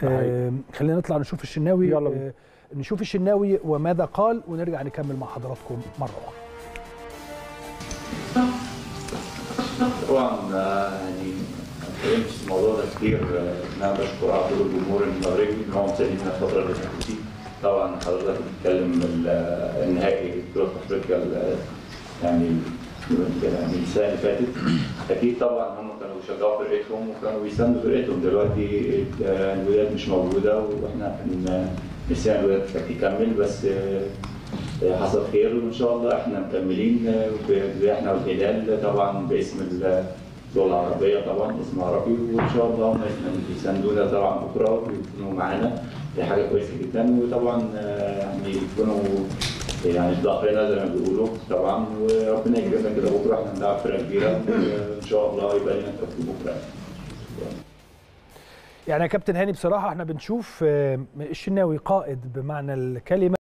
خلينا نطلع نشوف الشناوي. يلا بينا. نشوف الشناوي وماذا قال ونرجع نكمل مع حضراتكم مرة أخرى. طبعا يعني ما اتكلمتش في الموضوع ده كتير. انا بشكر على طول الجمهور المغربي ان هو مساندنا الفتره اللي فاتت دي. طبعا حضرتك بتتكلم النهائي بطوله افريقيا يعني السنه اللي فاتت، اكيد طبعا هم كانوا بيشجعوا فرقتهم وكانوا بيساندوا فرقتهم. دلوقتي الوداد مش موجوده واحنا نسينا الوداد تكمل، بس حصل خير وان شاء الله احنا مكملين احنا والهلال طبعا باسم الدول العربيه، طبعا اسم عربي، وان شاء الله هم يساندونا طبعا بكره ويكونوا معانا. دي حاجه كويسه جدا، وطبعا يعني يكونوا يعني في ظهرنا زي ما بيقولوا طبعا، وربنا يكرمنا كده بكره. احنا بنلعب فرقه كبيره وان شاء الله يبقى لنا توفيق بكره. يعني يا كابتن هاني بصراحه احنا بنشوف الشناوي قائد بمعنى الكلمه.